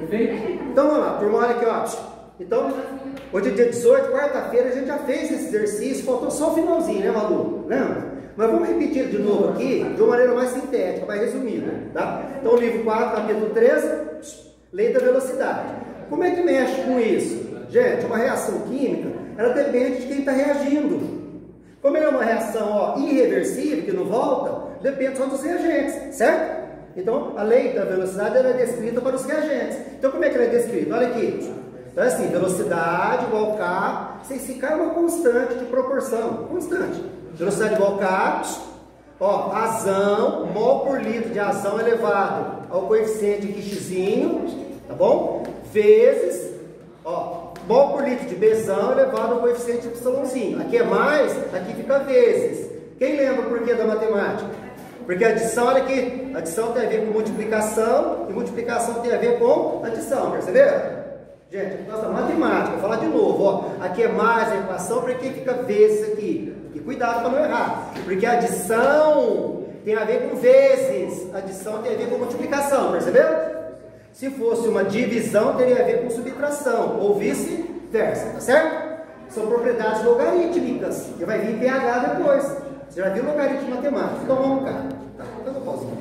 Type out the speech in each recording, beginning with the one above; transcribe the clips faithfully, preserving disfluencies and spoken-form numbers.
Perfeito? Então vamos lá, turma, olha aqui, ó. Então, hoje é dia dezoito, quarta-feira, a gente já fez esse exercício, faltou só o finalzinho, né, Malu? Lembra? Mas vamos repetir de novo aqui, de uma maneira mais sintética, mais resumida, tá? Então, livro quatro, capítulo treze, lei da velocidade. Como é que mexe com isso? Gente, uma reação química, ela depende de quem está reagindo. Como ela é uma reação ó, irreversível, que não volta, depende só dos reagentes, certo? Então, a lei da velocidade ela é descrita para os reagentes. Então, como é que ela é descrita? Olha aqui. Então, é assim, velocidade igual K, se K é uma constante de proporção, constante. Velocidade igual K, ó, azão, mol por litro de azão elevado ao coeficiente aqui x, tá bom? Vezes, ó, mol por litro de Bzão elevado ao coeficiente y. Aqui é mais, aqui fica vezes. Quem lembra por que da matemática? Porque adição, olha aqui, adição tem a ver com multiplicação e multiplicação tem a ver com adição, perceberam? Gente, nossa matemática, vou falar de novo, ó, aqui é mais a equação, para quem fica vezes aqui. E cuidado para não errar, porque adição tem a ver com vezes, adição tem a ver com multiplicação, percebeu? Se fosse uma divisão, teria a ver com subtração, ou vice-versa, tá certo? São propriedades logarítmicas, que vai vir pH depois. Você já viu logaritmo matemático? Então vamos cá. Tá, então eu posso.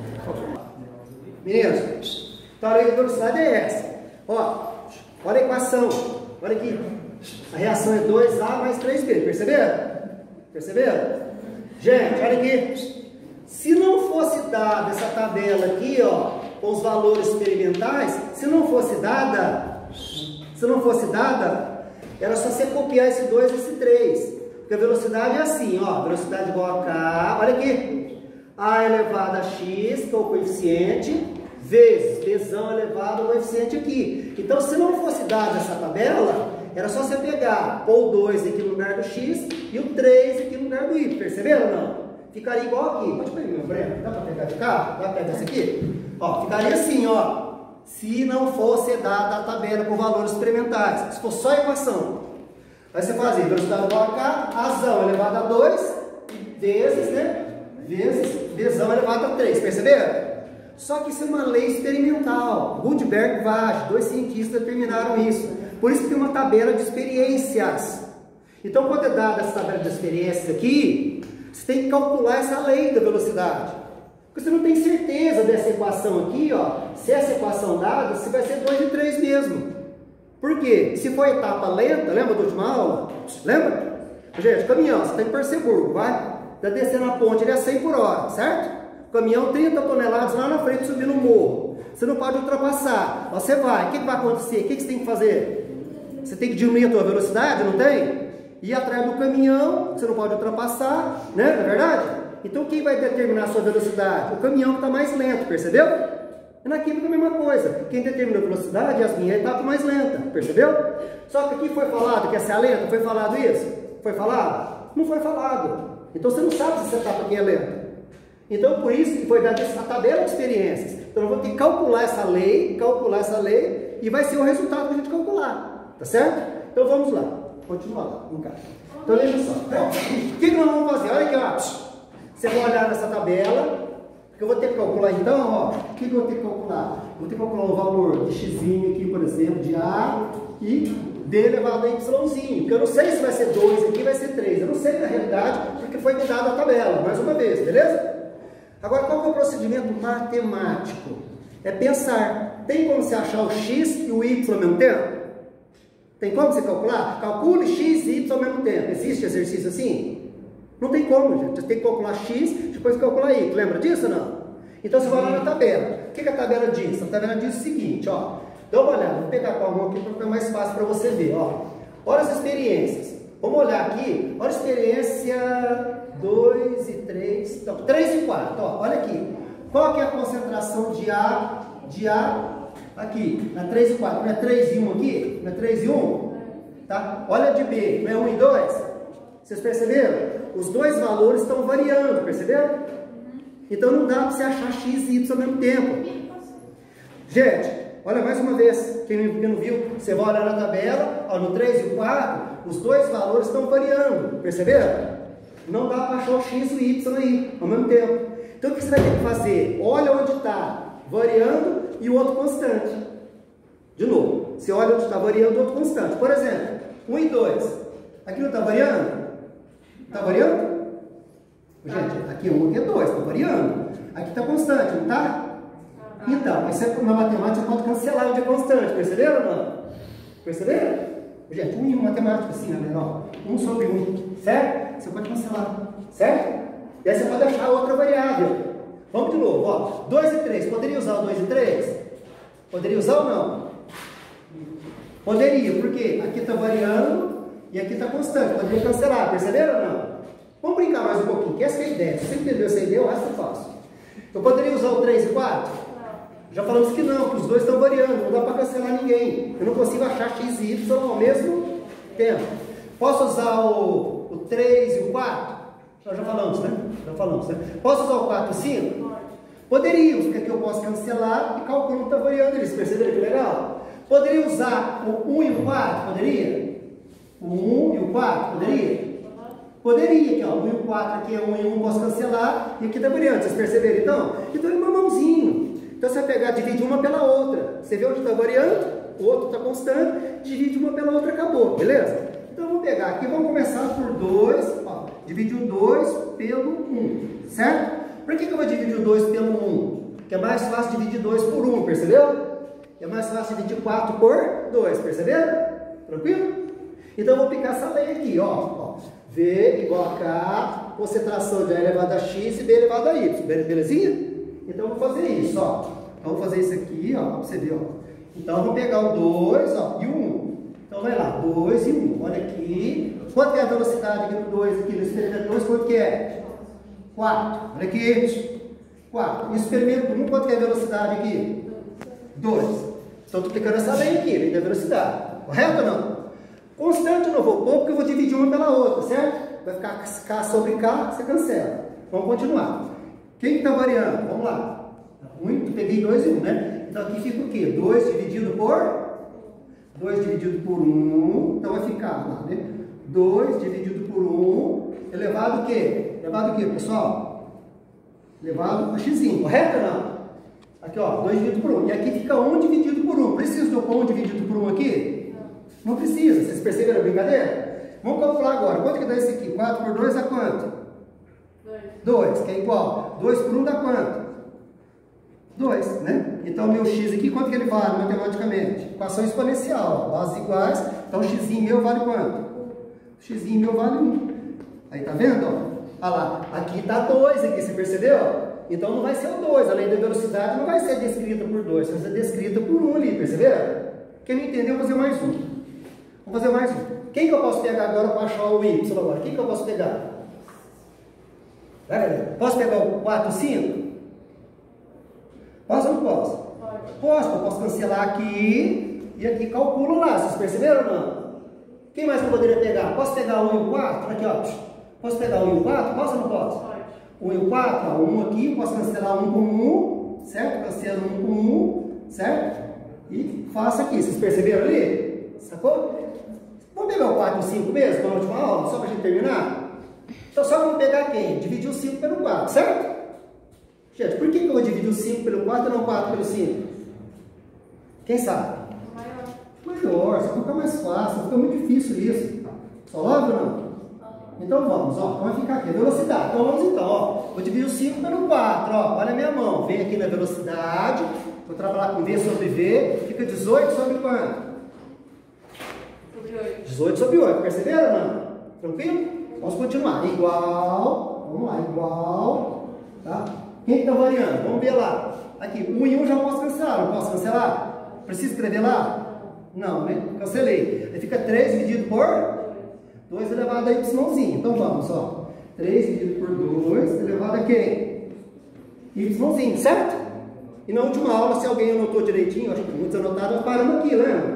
Meninos, então a lei da velocidade é essa. Ó, olha a equação. Olha aqui. A reação é dois A mais três B. Perceberam? Perceberam? Gente, olha aqui. Se não fosse dada essa tabela aqui, ó, com os valores experimentais, se não fosse dada, se não fosse dada, era só você copiar esse dois e esse três. Porque a velocidade é assim, ó, velocidade igual a K, olha aqui, A elevado a X, que é o coeficiente, vezes Bzão elevado ao coeficiente aqui. Então, se não fosse dada essa tabela, era só você pegar, pôr o dois aqui no lugar do X e o três aqui no lugar do Y, perceberam ou não? Ficaria igual aqui, pode pegar meu Breno, dá para pegar de cá? Dá para pegar essa aqui? Ó, ficaria assim, ó, se não fosse dada a tabela com valores experimentais, se fosse só a equação. Aí você fazia velocidade igual a K, Azão elevado a dois, vezes, né? Vezes Bzão elevado a três, perceberam? Só que isso é uma lei experimental. Gutenberg e Vage, dois cientistas determinaram isso. Por isso que tem uma tabela de experiências. Então, quando é dada essa tabela de experiências aqui, você tem que calcular essa lei da velocidade. Porque você não tem certeza dessa equação aqui, ó. Se essa equação dada, se vai ser dois e três mesmo. Por quê? Se for etapa lenta, lembra da última aula? Lembra? Gente, caminhão, você está em Perceburgo, vai? Está descendo a ponte, ele é cem por hora, certo? Caminhão trinta toneladas lá na frente subindo o morro. Você não pode ultrapassar. Você vai, o que, que vai acontecer? O que, que você tem que fazer? Você tem que diminuir a tua velocidade, não tem? Ir atrás do caminhão, você não pode ultrapassar, né? Não é verdade? Então quem vai determinar a sua velocidade? O caminhão que está mais lento, percebeu? E na química é a mesma coisa. Quem determina a velocidade, Yasmin, é a etapa mais lenta, percebeu? Só que aqui foi falado que essa é a lenta, foi falado isso? Foi falado? Não foi falado. Então você não sabe se essa etapa aqui é lenta. Então por isso que foi dada a tabela de experiências. Então eu vou ter que calcular essa lei, calcular essa lei, e vai ser o resultado que a gente calcular. Tá certo? Então vamos lá. Continua lá, no caso. Então veja só. Ó, o que, que nós vamos fazer? Olha aqui, ó. Você vai olhar nessa tabela. Eu vou ter que calcular então, ó, o que, que eu vou ter que calcular? Vou ter que calcular o valor de x aqui, por exemplo, de A e D elevado a Y, porque eu não sei se vai ser dois aqui, vai ser três. Eu não sei na realidade, porque foi me dada a tabela, mais uma vez, beleza? Agora, qual que é o procedimento matemático? É pensar, tem como você achar o x e o y ao mesmo tempo? Tem como você calcular? Calcule x e y ao mesmo tempo. Existe exercício assim? Não tem como, gente. Você tem que calcular x, depois calcular y. Lembra disso ou não? Então você vai lá na tabela. O que, que a tabela diz? A tabela diz o seguinte, ó. Dá uma olhada. Vou pegar com a mão aqui para ficar mais fácil para você ver, ó. Olha as experiências. Vamos olhar aqui. Olha a experiência dois e três. Não, três e quatro. Ó, olha aqui. Qual que é a concentração de A, de A aqui? Na três e quatro. Não é três e um aqui? Não é três e um? Tá? Olha de B. Não é um e dois? Vocês perceberam? Os dois valores estão variando, perceberam? Então não dá para você achar x e y ao mesmo tempo. Gente, olha mais uma vez, quem não viu, você vai olhar na tabela, ó, no três e o quatro, os dois valores estão variando, perceberam? Não dá para achar o x e o y aí, ao mesmo tempo. Então o que você vai ter que fazer? Olha onde está variando e o outro constante. De Você olha onde está variando, o outro constante. Por exemplo, um e dois. Aqui não está variando? Está variando? Gente, aqui é um, aqui é dois, está variando. Aqui está constante, não está? Então, mas você, na matemática você pode cancelar onde é constante, perceberam ou não? Perceberam? Gente, um em matemática assim, né? Ó, um sobre um, certo? Você pode cancelar, certo? E aí você pode achar outra variável. Vamos de novo, ó. dois e três, poderia usar o dois e três? Poderia usar ou não? Poderia, porque aqui está variando e aqui está constante, poderia cancelar, perceberam ou não? Vamos brincar mais um pouquinho, que essa é a ideia. Se você entendeu essa ideia, o resto é fácil. Eu poderia usar o três e quatro? Já falamos que não, que os dois estão variando, não dá para cancelar ninguém. Eu não consigo achar x e y ao mesmo tempo. Posso usar o, o três e o quatro? Nós já falamos, né? Já falamos, né? Posso usar o quatro e o cinco? Poderia, porque aqui eu posso cancelar e calculo que está variando. Eles perceberam que legal? Poderia usar o um e o quatro? Poderia? O um e o quatro? Poderia? Poderia, aqui ó, um e o quatro, aqui é um e um, posso cancelar, e aqui está variando, vocês perceberam então? Então é uma mãozinha. Então você vai pegar, dividir uma pela outra. Você vê onde está variando, o outro está constante, divide uma pela outra, acabou, beleza? Então vamos pegar aqui, vamos começar por dois, ó, dividir o dois pelo um, certo? Por que, que eu vou dividir o dois pelo um? Porque é mais fácil dividir dois por um, percebeu? É mais fácil dividir quatro por dois, perceberam? Tranquilo? Então eu vou aplicar essa lei aqui, ó, ó. V igual a K, concentração de A elevado a X e B elevado a Y, belezinha? Então eu vou fazer isso, ó. Então eu vou fazer isso aqui, ó, pra você ver, ó. Então eu vou pegar o dois, ó, e o um. Então vai lá, dois e um. Olha aqui. Quanto é a velocidade aqui do dois, aqui no experimento dois? Quanto que é? quatro. Olha aqui. quatro. E o experimento um, quanto que é a velocidade aqui? dois. Então eu tô aplicando essa lei aqui, lei da velocidade. Correto ou não? Constante eu não vou pôr, porque eu vou dividir uma pela outra, certo? Vai ficar K sobre K, você cancela. Vamos continuar. Quem que está variando? Vamos lá. um, peguei dois e um, né? Então aqui fica o quê? dois dividido por? dois dividido por um. Então vai ficar lá, né? dois dividido por um. Elevado o quê? Elevado o quê, pessoal? Elevado a x, correto ou não? Aqui, ó, dois dividido por um. E aqui fica um dividido por um. Preciso do um dividido por um aqui? Não precisa, vocês perceberam a brincadeira? Vamos calcular agora, quanto que dá esse aqui? quatro por dois dá quanto? dois, que é igual. dois por um dá quanto? dois, né? Então o meu x aqui, quanto que ele vale matematicamente? Equação exponencial, ó, bases iguais, então o x meu vale quanto? O x meu vale um. Aí tá vendo? Ó? Olha lá, aqui tá dois aqui, você percebeu? Então não vai ser o dois, a lei da velocidade não vai ser descrita por dois, vai ser descrita por um ali, perceberam? Quem não entendeu, vou fazer mais um. Vou fazer mais um. Quem que eu posso pegar agora para achar o y agora? Quem que eu posso pegar? Vai, galera. Posso pegar o quatro, cinco? Posso ou não posso? Pode. Posso, eu posso cancelar aqui e aqui calculo lá. Vocês perceberam ou não? Quem mais que eu poderia pegar? Posso pegar o um e o quatro? Aqui, ó. Posso pegar o um e o quatro? Posso ou não posso? Pode. um e o quatro, ó. um aqui, posso cancelar um com um, certo? Cancelo um com um, certo? E faço aqui. Vocês perceberam ali? Sacou? Vamos pegar o quatro e o cinco mesmo, para a última aula, só para a gente terminar? Então só vamos pegar quem? Dividir o cinco pelo quatro, certo? Gente, por que que eu vou dividir o cinco pelo quatro e não o quatro pelo cinco? Quem sabe? Maior. Maior, só fica mais fácil, fica muito difícil isso. Só logo ou não? Então vamos, ó, vai ficar aqui, velocidade. Então vamos então, ó, vou dividir o cinco pelo quatro, ó, olha a minha mão, vem aqui na velocidade, vou trabalhar com V sobre V, fica dezoito sobre quanto? dezoito sobre oito, perceberam ou não? Tranquilo? Vamos continuar. Igual, vamos lá, igual, tá? Quem está variando? Vamos ver lá. Aqui, um e um já posso cancelar, não posso cancelar? Preciso escrever lá? Não, né? Cancelei. Aí fica três dividido por dois elevado a yzinho. Então vamos, ó. três dividido por dois elevado a quem? Yzinho, certo? E na última aula, se alguém anotou direitinho, acho que muitos anotaram, paramos aqui, lembra?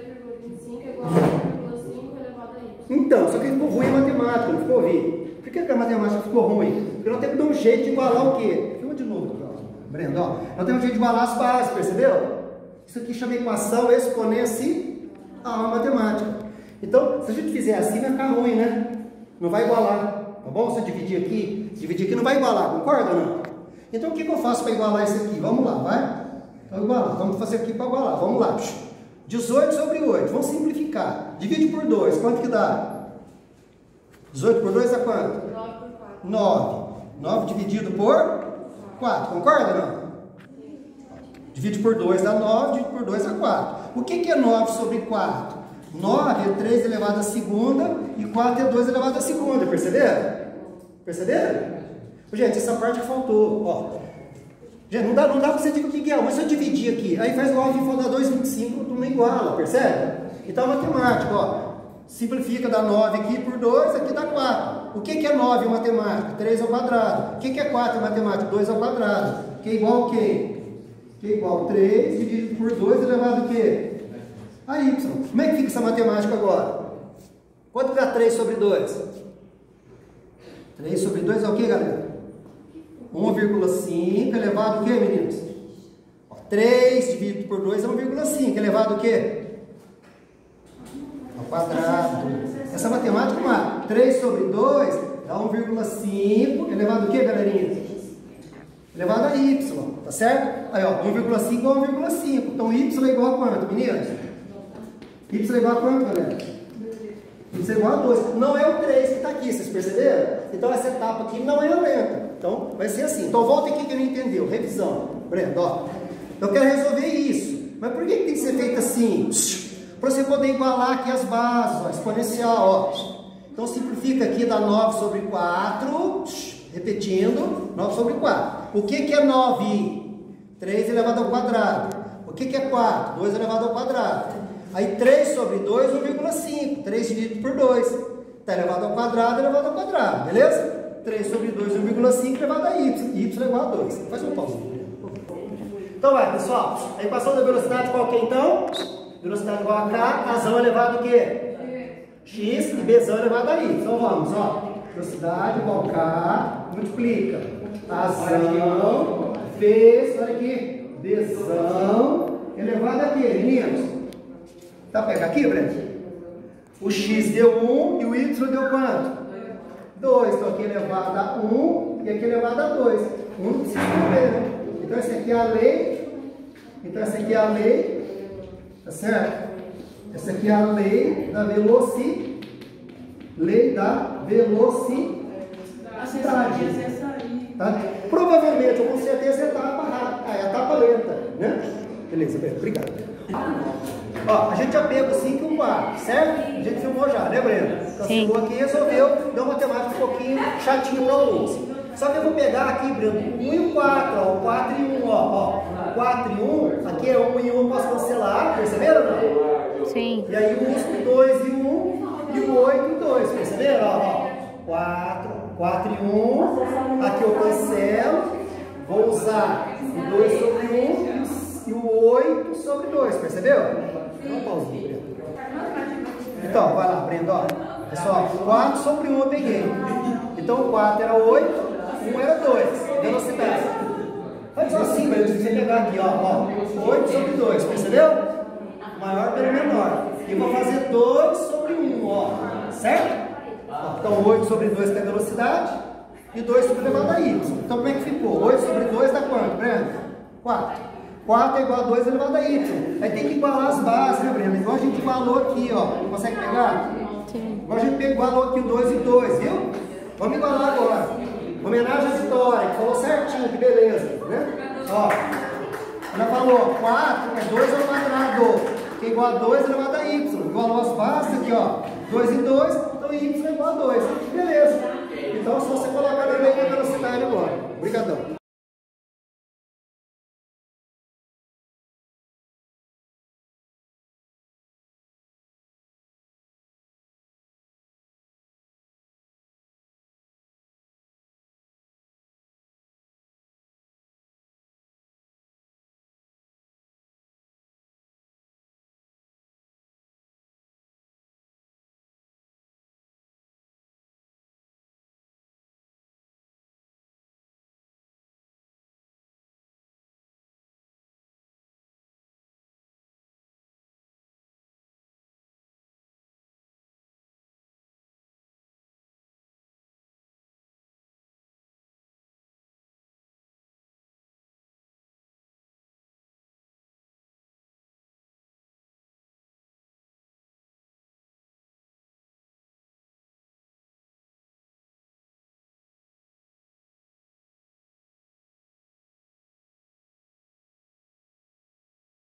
Então, só que ele ficou ruim em matemática, não ficou ruim. Por que, que a matemática ficou ruim? Porque nós temos que dar um jeito de igualar o quê? Filma de novo, Brenda, ó. Nós temos um jeito de igualar as bases, percebeu? Isso aqui chama equação exponencial matemática. Então, se a gente fizer assim, vai ficar ruim, né? Não vai igualar, tá bom? Se eu dividir aqui, dividir aqui não vai igualar, concorda ou não? Então, o que, que eu faço para igualar isso aqui? Vamos lá, vai? Então, igualar. Vamos fazer aqui para igualar. Vamos lá. dezoito sobre oito. Vamos simplificar. Divide por dois. Quanto que dá? dezoito por dois dá quanto? nove por quatro. nove. nove dividido por quatro. Concorda, não? Divide por dois dá nove, divide por dois dá quatro. O que, que é nove sobre quatro? nove é três elevado à segunda e quatro é dois elevado à segunda. Perceberam? Perceberam? Gente, essa parte que faltou. Ó. Gente, não dá, não dá para você dizer o que é, mas se eu dividir aqui, aí faz nove igual a dois, vinte e cinco, não iguala, percebe? Então, matemática, ó. Simplifica, dá nove aqui por dois, aqui dá quatro. O que, que é nove em matemática? três ao quadrado. O que, que é quatro em matemática? dois ao quadrado. Que é igual a quê? Que é igual a três dividido por dois elevado a quê? A y. Como é que fica essa matemática agora? Quanto que dá três sobre dois? três sobre dois é o que, galera? um vírgula cinco elevado a quê, meninos? Ó, três dividido por dois é um vírgula cinco. Elevado a quê? Ao quadrado. Essa matemática, uma três sobre dois dá um vírgula cinco. Elevado a quê, galerinha? Elevado a y. Tá certo? Aí, ó, um vírgula cinco igual a um vírgula cinco. Então, y é igual a quanto, meninos? Y é igual a quanto, galera? Y é igual a dois. Não é o três que está aqui, vocês perceberam? Então, essa etapa aqui não é lenta. Então, vai ser assim. Então, volta aqui que não entendeu. Revisão. Brenda, ó. Eu quero resolver isso. Mas por que tem que ser feito assim? Para você poder igualar aqui as bases, ó. Exponencial, ó. Então, simplifica aqui, dá nove sobre quatro. Repetindo, nove sobre quatro. O que, que é nove? três elevado ao quadrado. O que, que é quatro? dois elevado ao quadrado. Aí, três sobre dois, um vírgula cinco. três dividido por dois. Está elevado ao quadrado, elevado ao quadrado. Beleza? três sobre dois, um vírgula cinco elevado a y. Y é igual a dois. Faz um pauzinho. Então vai, pessoal. A equação da velocidade qual que é então? Velocidade igual a K, razão elevado a quê? X e Bzão elevado a Y. Então vamos, ó. Velocidade igual a K, multiplica. Razão vezes, olha aqui, Bzão elevado a quê, meninos? Tá, pega aqui, Breno? O X deu um e o Y deu quanto? dois. Então aqui elevado a um e aqui elevado a dois. um não precisa ver, né? Então essa aqui é a lei. Então essa aqui é a lei. Tá certo? Essa aqui é a lei da velocidade. Lei da velocidade. Tá? Provavelmente, eu com certeza, é a etapa rápida, é a etapa lenta, né? Beleza, Breno, obrigado. Ó, a gente já pegou o cinco e o quatro, certo? A gente filmou já, né, Breno? Então, Sim. aqui resolveu, deu uma matemática um pouquinho chatinho para alguns. Só que eu vou pegar aqui, Breno, o um e o quatro, ó, o quatro e o um, ó, ó. quatro e um, aqui é um e um, eu posso cancelar, perceberam ou não? Sim. E aí o uso dois e um, e o oito e dois, perceberam? Ó, ó. quatro, quatro e um, aqui eu cancelo, vou usar o dois sobre um e o oito sobre dois, percebeu? Dá um pauzinho, Breno. Então, vai lá, Brendo, ó. Pessoal, quatro sobre um eu peguei. Então, o quatro era oito, um era dois. Velocidade. Faz só assim, Brendo, se você pegar aqui, ó, ó. oito sobre dois, percebeu? Maior pelo menor. E vou fazer dois sobre um, ó. Certo? Então, oito sobre dois que é velocidade e dois sobre elevado a y. Então, como é que ficou? oito sobre dois dá quanto, Breno? quatro. quatro é igual a dois elevado a y. Aí tem que igualar as bases, né, Breno? Igual a gente igualou aqui, ó. Consegue pegar? Sim. Igual a gente igualou aqui o dois e dois, viu? Vamos igualar agora. Homenagem à Vitória, que falou certinho, que beleza, né? Ó, ela falou quatro é dois ao quadrado, que é igual a dois elevado a y. Igualou as bases aqui, ó. dois e dois, então y é igual a dois. Beleza. Então, se você colocar na lei da velocidade agora. Obrigadão.